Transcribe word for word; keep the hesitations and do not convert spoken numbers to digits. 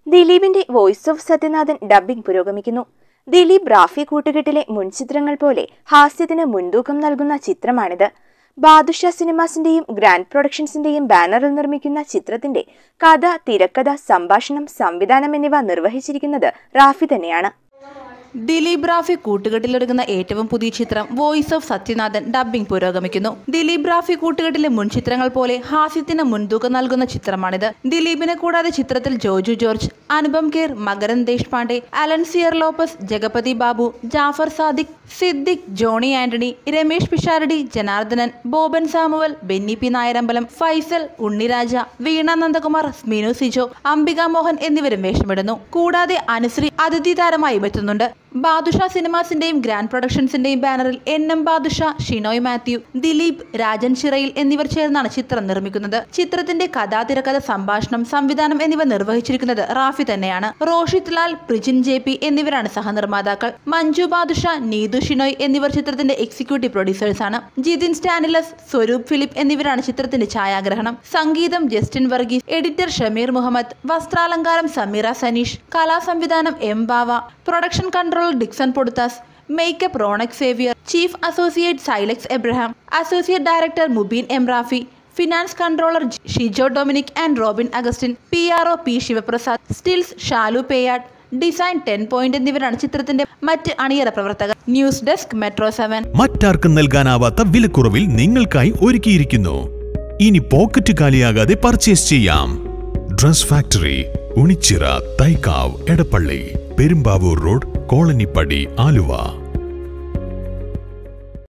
ദിലീപിന്റെ voice of Sathyanathan dubbing പുരോഗമിക്കുന്നു. ദിലീപ് റാഫി കൂട്ടുകെട്ടിലെ മുൻചിത്രങ്ങൾ പോലെ ഹാസ്യത്തിന് മുൻതൂക്കം നൽകുന്ന ചിത്രമാണിത്. ബാദുഷ സിനിമാസിന്റെയും ഗ്രാൻഡ് പ്രൊഡക്ഷൻസിന്റെയും ബാനറിൽ നിർമ്മിക്കുന്ന ചിത്രത്തിന്റെ കഥ, തിരക്കഥ, സംഭാഷണം, സംവിധാനം എന്നിവ നിർവഹിച്ചിരിക്കുന്നത് റാഫി തന്നെയാണ്. ദിലീപ് റാഫി കൂട്ടുകെട്ടിലൊരുങ്ങുന്ന ഏറ്റവും പുതിയ ചിത്രം വോയിസ് ഓഫ് സത്യനാഥൻ ഡബ്ബിംഗ് പുരോഗമിക്കുന്നു. ദിലീപ് റാഫി കൂട്ടുകെട്ടിലെ മുൻ ചിത്രങ്ങൾ പോലെ ഹാസ്യത്തിന് മുൻതൂക്കം നൽകുന്ന ചിത്രമാണിത്. ദിലീപിനെ കൂടാതെ ചിത്രത്തിൽ ജോജു ജോർജ്, അനുപം ഖേർ, മകരൻ ദേശ്പാണ്ഡെ, അലൻ സിയർ ലോപ്പസ്, ജഗപതി ബാബു, ജാഫർ സാദിഖ്, സിദ്ദിഖ്, ജോണി ആന്റണി, രമേഷ് പിഷാരടി, ജനാർദ്ദനൻ, ബോബൻ സാമുവൽ, ബെന്നി പി നായരമ്പലം, ഫൈസൽ, ഉണ്ണിരാജ, വീണ നന്ദകുമാർ, സ്മിനു സിജോ, അംബിക മോഹൻ എന്നിവരും വേഷമിടുന്നു. കൂടാതെ അനുശ്രീ അതിഥി താരമായും എത്തുന്നുണ്ട്. ബാദുഷ സിനിമാസിന്റെയും ഗ്രാൻഡ് പ്രൊഡക്ഷൻസിന്റെയും ബാനറിൽ എൻ എം ബാദുഷ, ഷിനോയ് മാത്യു, ദിലീപ്, രാജൻ ചിറയിൽ എന്നിവർ ചേർന്നാണ് ചിത്രം നിർമ്മിക്കുന്നത്. ചിത്രത്തിന്റെ കഥാ, തിരക്കഥ, സംഭാഷണം, സംവിധാനം എന്നിവ നിർവഹിച്ചിരിക്കുന്നത് റാഫി തന്നെയാണ്. റോഷിത് ലാൽ, പ്രിജിൻ ജെ പി എന്നിവരാണ് സഹനിർമ്മാതാക്കൾ. മഞ്ജു ബാദുഷ, നീതു ഷിനോയ് എന്നിവർ ചിത്രത്തിന്റെ എക്സിക്യൂട്ടീവ് പ്രൊഡ്യൂസേഴ്സാണ്. ജിതിൻ സ്റ്റാനിലസ്, സ്വരൂപ് ഫിലിപ്പ് എന്നിവരാണ് ചിത്രത്തിന്റെ ഛായാഗ്രഹണം. സംഗീതം ജസ്റ്റിൻ വർഗീസ്, എഡിറ്റർ ഷമീർ മുഹമ്മദ്, വസ്ത്രാലങ്കാരം സമീറ സനീഷ്, കലാസംവിധാനം M Bava, production control Dixon Poduthas, makeup Ronex Xavier, chief associate Sylex Abraham, associate director Mubeen M Rafi, finance controller Shijo Dominic and Robin Augustine, P R O P Sivaprasad, stills Shalu Peyad, design ten point എന്നിവരാണ് ചിത്രത്തിന്റെ മറ്റ് അണിയറ പ്രവർത്തകർ. News desk metro seven. മറ്റാർക്കും നൽകാനാവാത്ത വിലക്കുറവിൽ നിങ്ങൾക്കായി ഒരുക്കിയിരിക്കുന്നു. ഇനി പോക്കറ്റ് കാലിയാകാതെ പർച്ചേസ് ചെയ്യാം. Dress factory, Unnichira, Thaikkavu, Edappally, Perumbavoor road, Colonippady, Aluva.